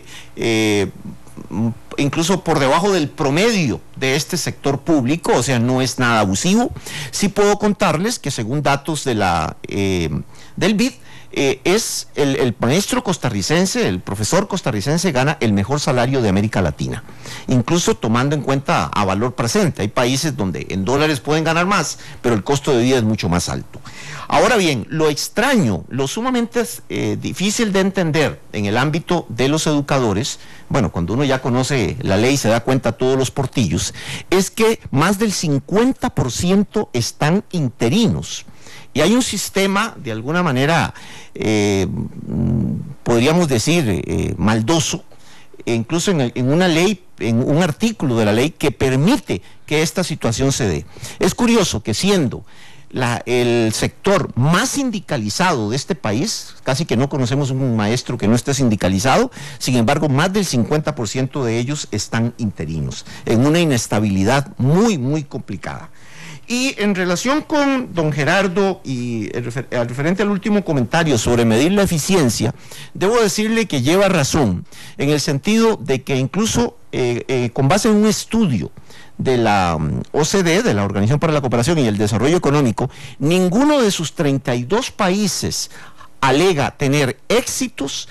incluso por debajo del promedio de este sector público, o sea, no es nada abusivo. Sí puedo contarles que según datos de del BID, es el maestro costarricense, el profesor costarricense gana el mejor salario de América Latina, incluso tomando en cuenta a valor presente. Hay países donde en dólares pueden ganar más, pero el costo de vida es mucho más alto. Ahora bien, lo extraño, lo sumamente difícil de entender en el ámbito de los educadores, bueno, cuando uno ya conoce la ley se da cuenta todos los portillos, es que más del 50% están interinos. Y hay un sistema, de alguna manera, podríamos decir, maldoso, incluso en una ley, en un artículo de la ley que permite que esta situación se dé. Es curioso que siendo el sector más sindicalizado de este país, casi que no conocemos un maestro que no esté sindicalizado, sin embargo, más del 50% de ellos están interinos, en una inestabilidad muy, muy complicada. Y en relación con don Gerardo y referente al último comentario sobre medir la eficiencia, debo decirle que lleva razón, en el sentido de que incluso con base en un estudio de la OCDE, de la Organización para la Cooperación y el Desarrollo Económico, ninguno de sus 32 países alega tener éxitos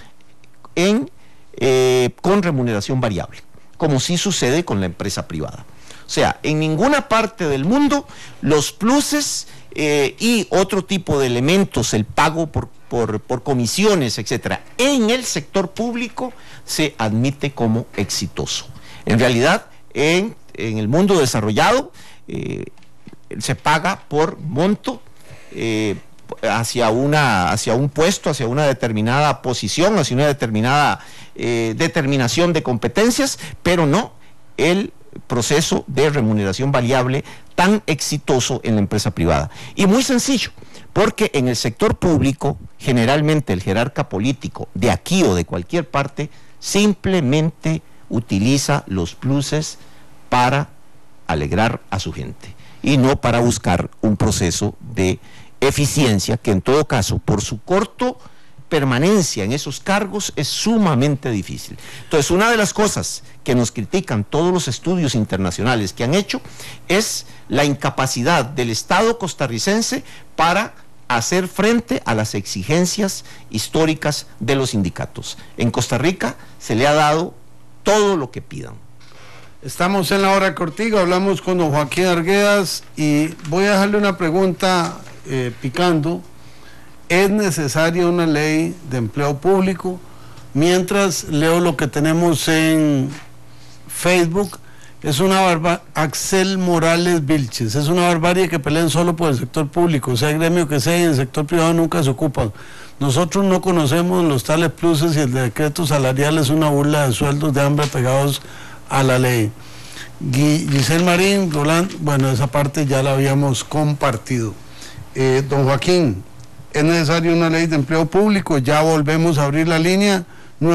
con remuneración variable, como sí sucede con la empresa privada. O sea, en ninguna parte del mundo los pluses y otro tipo de elementos, el pago por comisiones, etcétera, en el sector público se admite como exitoso. En realidad, en el mundo desarrollado se paga por monto hacia un puesto, hacia una determinada posición, hacia una determinada determinación de competencias, pero no el proceso de remuneración variable tan exitoso en la empresa privada. Y muy sencillo, porque en el sector público, generalmente el jerarca político de aquí o de cualquier parte, simplemente utiliza los pluses para alegrar a su gente y no para buscar un proceso de eficiencia que en todo caso, por su corto permanencia en esos cargos, es sumamente difícil. Entonces, una de las cosas que nos critican todos los estudios internacionales que han hecho es la incapacidad del Estado costarricense para hacer frente a las exigencias históricas de los sindicatos. En Costa Rica se le ha dado todo lo que pidan. Estamos en la hora cortiga, hablamos con don Joaquín Arguedas y voy a dejarle una pregunta picando. ¿Es necesaria una ley de empleo público? Mientras leo lo que tenemos en Facebook. Es una barbarie. Axel Morales Vilches, es una barbarie que peleen solo por el sector público, sea el gremio que sea, y en el sector privado nunca se ocupan. Nosotros no conocemos los tales pluses y el decreto salarial es una burla de sueldos de hambre pegados a la ley. Giselle Marín, Roland, bueno, esa parte ya la habíamos compartido. Don Joaquín, es necesaria una ley de empleo público, ya volvemos a abrir la línea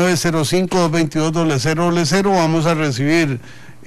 905-222-0000, vamos a recibir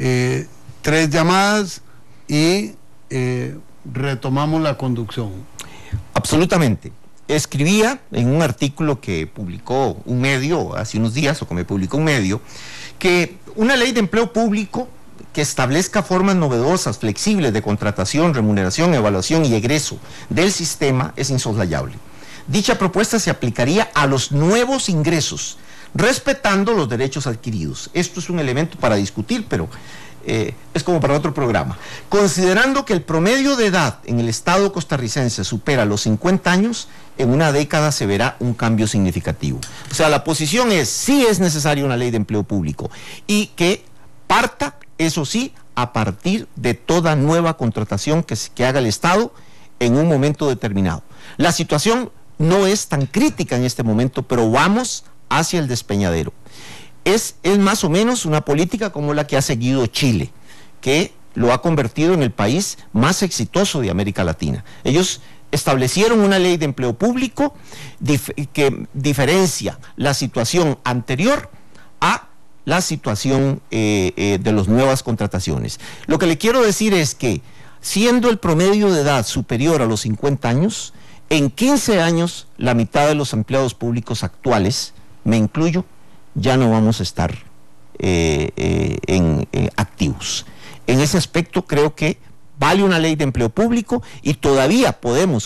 3 llamadas y retomamos la conducción. Absolutamente. Escribía en un artículo que publicó un medio hace unos días, o que me publicó un medio, que una ley de empleo público que establezca formas novedosas, flexibles de contratación, remuneración, evaluación y egreso del sistema es insoslayable. Dicha propuesta se aplicaría a los nuevos ingresos, respetando los derechos adquiridos. Esto es un elemento para discutir, pero es como para otro programa. Considerando que el promedio de edad en el Estado costarricense supera los 50 años, en una década se verá un cambio significativo. O sea, la posición es, sí es necesaria una ley de empleo público, y que parta, eso sí, a partir de toda nueva contratación que haga el Estado en un momento determinado. La situación no es tan crítica en este momento, pero vamos hacia el despeñadero. Es más o menos una política como la que ha seguido Chile, que lo ha convertido en el país más exitoso de América Latina. Ellos establecieron una ley de empleo público que diferencia la situación anterior a la situación de las nuevas contrataciones. Lo que le quiero decir es que, siendo el promedio de edad superior a los 50 años, en 15 años la mitad de los empleados públicos actuales, me incluyo, ya no vamos a estar activos. En ese aspecto creo que vale una ley de empleo público y todavía podemos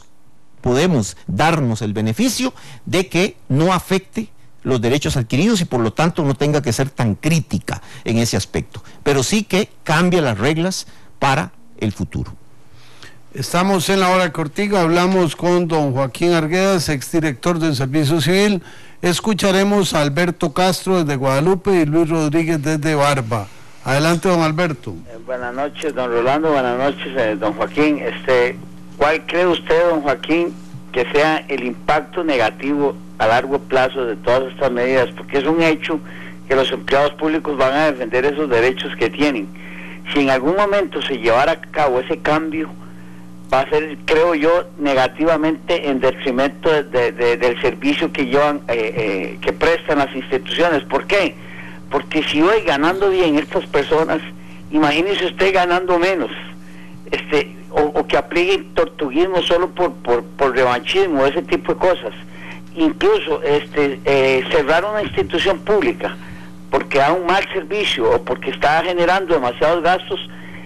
darnos el beneficio de que no afecte los derechos adquiridos y por lo tanto no tenga que ser tan crítica en ese aspecto, pero sí que cambie las reglas para el futuro. Estamos en la hora cortica, hablamos con don Joaquín Arguedas, exdirector del Servicio Civil. Escucharemos a Alberto Castro desde Guadalupe y Luis Rodríguez desde Barba. Adelante, don Alberto. Buenas noches, don Rolando, buenas noches, don Joaquín. ¿Cuál cree usted, don Joaquín, que sea el impacto negativo a largo plazo de todas estas medidas? Porque es un hecho que los empleados públicos van a defender esos derechos que tienen. Si en algún momento se llevara a cabo ese cambio, va a ser, creo yo, negativamente en detrimento del servicio que llevan, que prestan las instituciones. ¿Por qué? Porque si hoy ganando bien estas personas, imagínese usted ganando menos, o que apliquen tortuguismo solo por revanchismo, ese tipo de cosas. Incluso cerrar una institución pública porque da un mal servicio o porque está generando demasiados gastos,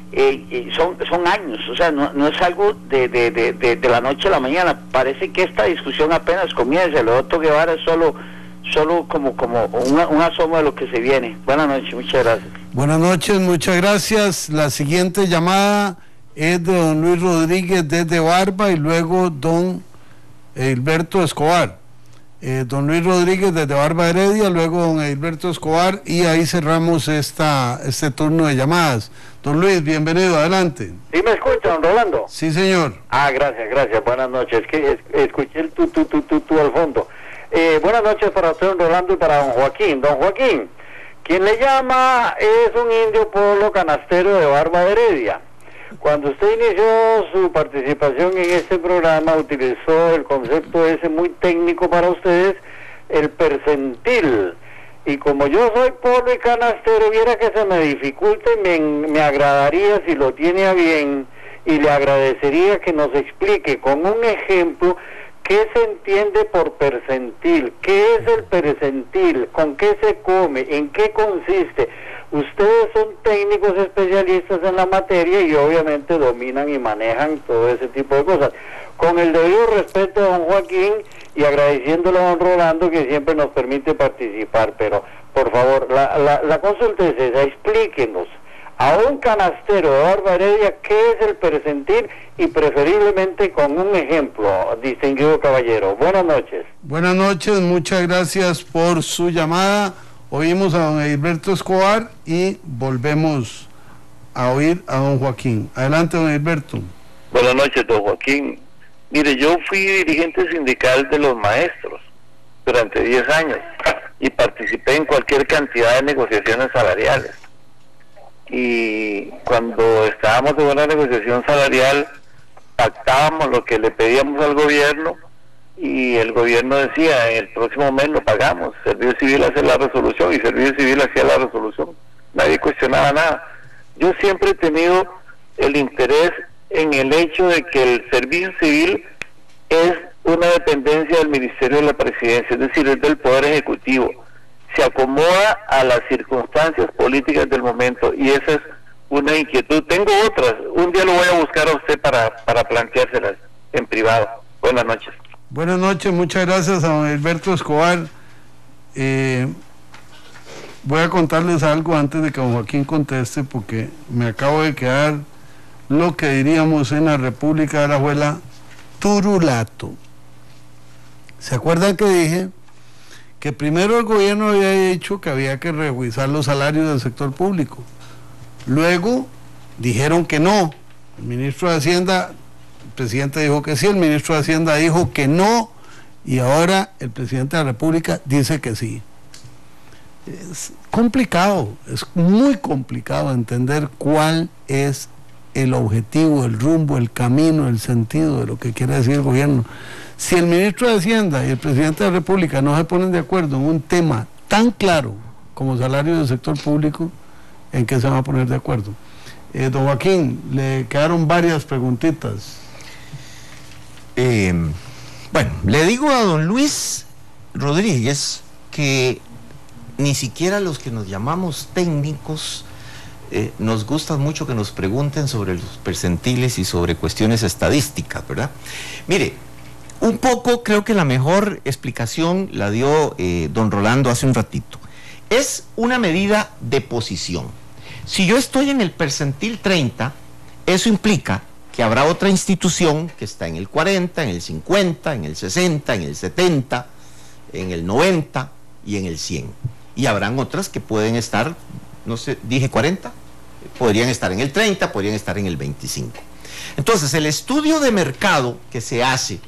son años, o sea, no es algo de la noche a la mañana. Parece que esta discusión apenas comienza. Lo otro Guevara es solo como un asomo de lo que se viene. Buenas noches, muchas gracias. Buenas noches, muchas gracias. La siguiente llamada es de don Luis Rodríguez desde Barba y luego don Hilberto Escobar. Don Luis Rodríguez desde Barba Heredia, luego don Hilberto Escobar, y ahí cerramos este turno de llamadas. Don Luis, bienvenido, adelante. ¿Sí me escucha, don Rolando? Sí, señor. Gracias, buenas noches. Que escuché el tu al fondo. Buenas noches para usted, don Rolando, y para don Joaquín. Don Joaquín, quien le llama es un indio pueblo canastero de Barba Heredia. Cuando usted inició su participación en este programa, utilizó el concepto ese muy técnico para ustedes, el percentil. Y como yo soy pobre y canastero, viera que se me dificulta y me agradaría, si lo tiene a bien, y le agradecería que nos explique con un ejemplo qué se entiende por percentil, qué es el percentil, con qué se come, en qué consiste. Ustedes son técnicos especialistas en la materia y obviamente dominan y manejan todo ese tipo de cosas. Con el debido respeto a don Joaquín y agradeciéndole a don Rolando que siempre nos permite participar, pero por favor, la consulta es esa, explíquenos a un canastero de Barba Heredia qué es el percentil y preferiblemente con un ejemplo, distinguido caballero. Buenas noches. Buenas noches, muchas gracias por su llamada. Oímos a don Edilberto Escobar y volvemos a oír a don Joaquín. Adelante, don Edilberto. Buenas noches, don Joaquín. Mire, yo fui dirigente sindical de los maestros durante 10 años y participé en cualquier cantidad de negociaciones salariales. Y cuando estábamos en una negociación salarial, pactábamos lo que le pedíamos al gobierno y el gobierno decía, en el próximo mes lo pagamos, Servicio Civil hace la resolución y Servicio Civil hacía la resolución. Nadie cuestionaba nada. Yo siempre he tenido el interés en el hecho de que el Servicio Civil es una dependencia del Ministerio de la Presidencia, es decir, es del Poder Ejecutivo. Se acomoda a las circunstancias políticas del momento y esa es una inquietud. Tengo otras, un día lo voy a buscar a usted para planteárselas en privado. Buenas noches. Buenas noches, muchas gracias a don Edilberto Escobar. Voy a contarles algo antes de que don Joaquín conteste, porque me acabo de quedar lo que diríamos en la República de Alajuela, turulato. ¿Se acuerdan que dije que primero el gobierno había dicho que había que revisar los salarios del sector público? Luego dijeron que no. El ministro de Hacienda, el presidente dijo que sí, el ministro de Hacienda dijo que no, y ahora el presidente de la República dice que sí. Es complicado, es muy complicado entender cuál es el objetivo, el rumbo, el camino, el sentido de lo que quiere decir el gobierno. Si el ministro de Hacienda y el presidente de la República no se ponen de acuerdo en un tema tan claro como salarios del sector público, ¿en qué se van a poner de acuerdo? Don Joaquín, le quedaron varias preguntitas. Bueno, le digo a don Luis Rodríguez que ni siquiera los que nos llamamos técnicos nos gusta mucho que nos pregunten sobre los percentiles y sobre cuestiones estadísticas, ¿verdad? Mire, un poco creo que la mejor explicación la dio don Rolando hace un ratito. Es una medida de posición. Si yo estoy en el percentil 30, eso implica que habrá otra institución que está en el 40, en el 50, en el 60, en el 70, en el 90 y en el 100. Y habrán otras que pueden estar, no sé, dije 40, podrían estar en el 30, podrían estar en el 25. Entonces, el estudio de mercado que se hace,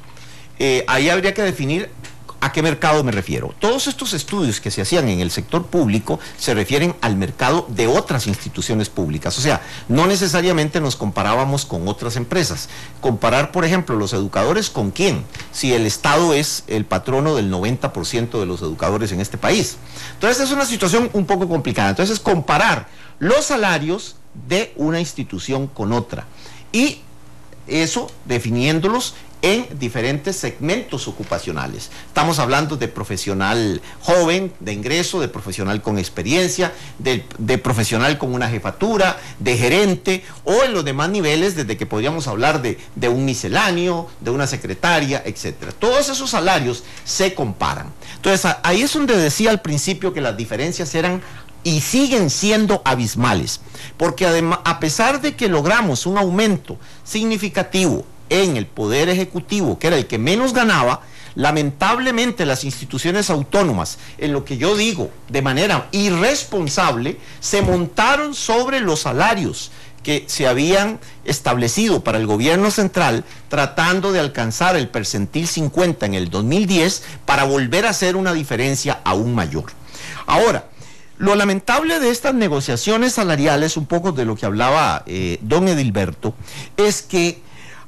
ahí habría que definir a qué mercado me refiero. Todos estos estudios que se hacían en el sector público se refieren al mercado de otras instituciones públicas. O sea, no necesariamente nos comparábamos con otras empresas. Comparar, por ejemplo, los educadores con quién, si el Estado es el patrono del 90% de los educadores en este país. Entonces es una situación un poco complicada. Entonces comparar los salarios de una institución con otra y eso definiéndolos en diferentes segmentos ocupacionales. Estamos hablando de profesional joven, de ingreso, de profesional con experiencia, de profesional con una jefatura, de gerente, o en los demás niveles, desde que podríamos hablar de un misceláneo, de una secretaria, etcétera. Todos esos salarios se comparan. Entonces, ahí es donde decía al principio que las diferencias eran y siguen siendo abismales, porque además, a pesar de que logramos un aumento significativo en el Poder Ejecutivo, que era el que menos ganaba, lamentablemente las instituciones autónomas, en lo que yo digo de manera irresponsable, se montaron sobre los salarios que se habían establecido para el gobierno central, tratando de alcanzar el percentil 50 en el 2010 para volver a hacer una diferencia aún mayor. Ahora, lo lamentable de estas negociaciones salariales, un poco de lo que hablaba don Edilberto, es que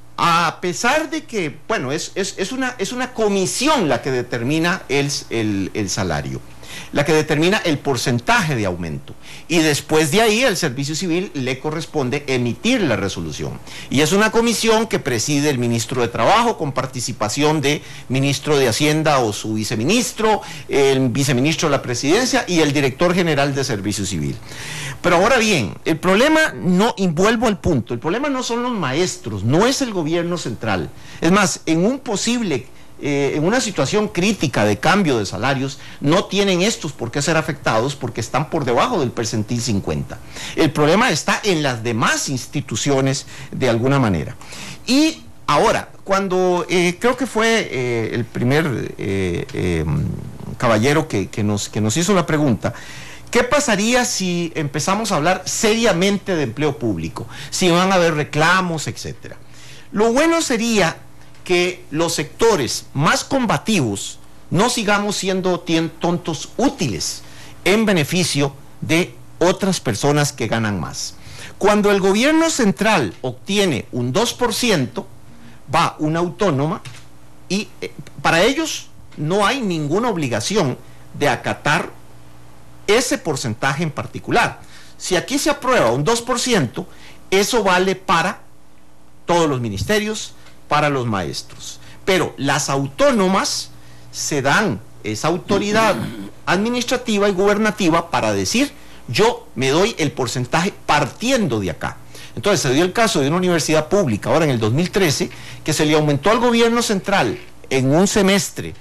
a pesar de que, bueno, es una comisión la que determina el salario, la que determina el porcentaje de aumento, y después de ahí al Servicio Civil le corresponde emitir la resolución, y es una comisión que preside el ministro de Trabajo con participación de ministro de Hacienda o su viceministro, el viceministro de la Presidencia y el director general de Servicio Civil. Pero ahora bien, el problema no, y vuelvo al punto, el problema no son los maestros, no es el gobierno central. Es más, en un posible en una situación crítica de cambio de salarios, no tienen estos por qué ser afectados porque están por debajo del percentil 50. El problema está en las demás instituciones de alguna manera. Y ahora, cuando creo que fue el primer caballero que nos hizo la pregunta, ¿qué pasaría si empezamos a hablar seriamente de empleo público? Si van a haber reclamos, etcétera. Lo bueno sería que los sectores más combativos no sigamos siendo tontos útiles en beneficio de otras personas que ganan más. Cuando el gobierno central obtiene un 2%, va una autónoma y para ellos no hay ninguna obligación de acatar ese porcentaje en particular. Si aquí se aprueba un 2%, eso vale para todos los ministerios, para los maestros. Pero las autónomas se dan esa autoridad administrativa y gubernativa para decir, yo me doy el porcentaje partiendo de acá. Entonces se dio el caso de una universidad pública, ahora en el 2013, que se le aumentó al gobierno central en un semestre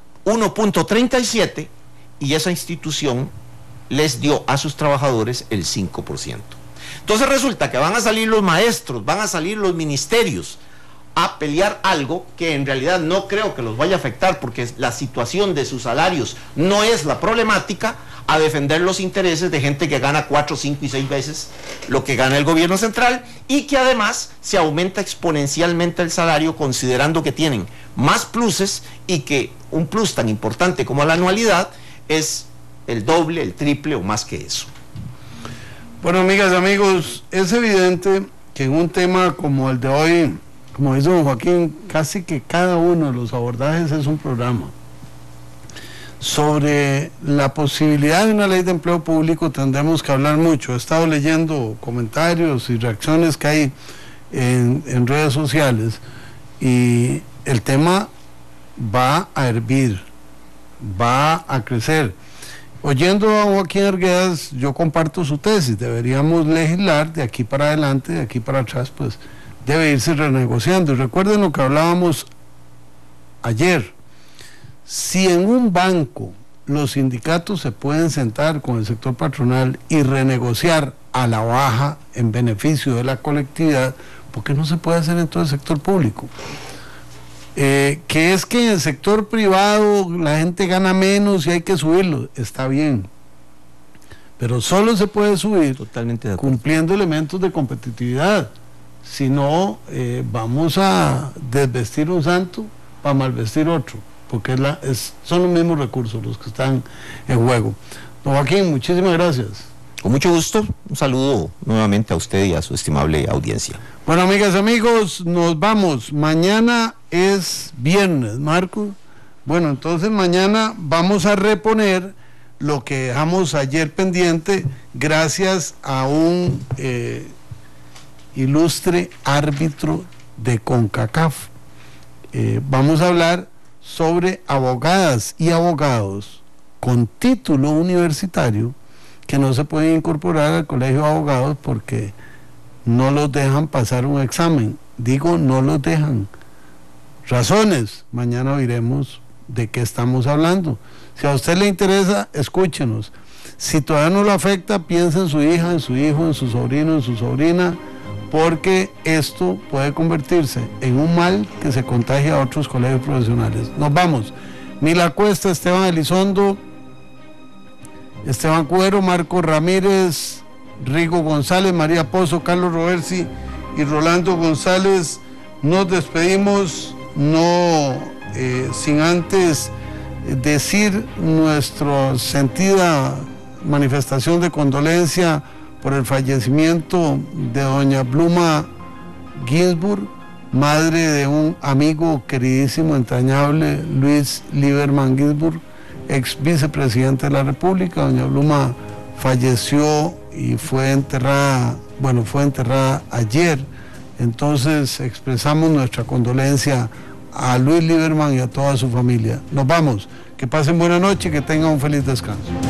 1.37 y esa institución les dio a sus trabajadores el 5%. Entonces resulta que van a salir los maestros, van a salir los ministerios a pelear algo que en realidad no creo que los vaya a afectar porque la situación de sus salarios no es la problemática, a defender los intereses de gente que gana 4, 5 y 6 veces lo que gana el gobierno central y que además se aumenta exponencialmente el salario considerando que tienen más pluses y que un plus tan importante como la anualidad es el doble, el triple o más que eso. Bueno, amigas y amigos, es evidente que en un tema como el de hoy, como dice don Joaquín, casi que cada uno de los abordajes es un programa. Sobre la posibilidad de una ley de empleo público tendremos que hablar mucho. He estado leyendo comentarios y reacciones que hay en redes sociales y el tema va a hervir, va a crecer. Oyendo a Joaquín Arguedas, yo comparto su tesis, deberíamos legislar de aquí para adelante, de aquí para atrás, pues debe irse renegociando. Y recuerden lo que hablábamos ayer, si en un banco los sindicatos se pueden sentar con el sector patronal y renegociar a la baja en beneficio de la colectividad, ¿por qué no se puede hacer en todo el sector público? Que es que en el sector privado la gente gana menos y hay que subirlo, está bien, pero solo se puede subir cumpliendo elementos de competitividad, si no vamos a desvestir un santo para malvestir otro, porque son los mismos recursos los que están en juego. Don Joaquín, muchísimas gracias. Con mucho gusto, un saludo nuevamente a usted y a su estimable audiencia. Bueno, amigas y amigos, nos vamos. Mañana es viernes, Marco. Bueno, entonces mañana vamos a reponer lo que dejamos ayer pendiente gracias a un ilustre árbitro de CONCACAF. Vamos a hablar sobre abogadas y abogados con título universitario que no se pueden incorporar al colegio de abogados porque no los dejan pasar un examen. Digo, no los dejan. Razones, mañana oiremos de qué estamos hablando. Si a usted le interesa, escúchenos. Si todavía no lo afecta, piensa en su hija, en su hijo, en su sobrino, en su sobrina, porque esto puede convertirse en un mal que se contagie a otros colegios profesionales. Nos vamos. Mila Cuesta, Esteban Elizondo, Esteban Cuero, Marco Ramírez, Rigo González, María Pozo, Carlos Roversi y Rolando González. Nos despedimos, no sin antes decir nuestra sentida manifestación de condolencia por el fallecimiento de doña Bluma Ginsburg, madre de un amigo queridísimo, entrañable, Luis Lieberman Ginsburg, ex vicepresidente de la República. Doña Bluma falleció y fue enterrada ayer. Entonces expresamos nuestra condolencia a Luis Lieberman y a toda su familia. Nos vamos, que pasen buena noche y que tengan un feliz descanso.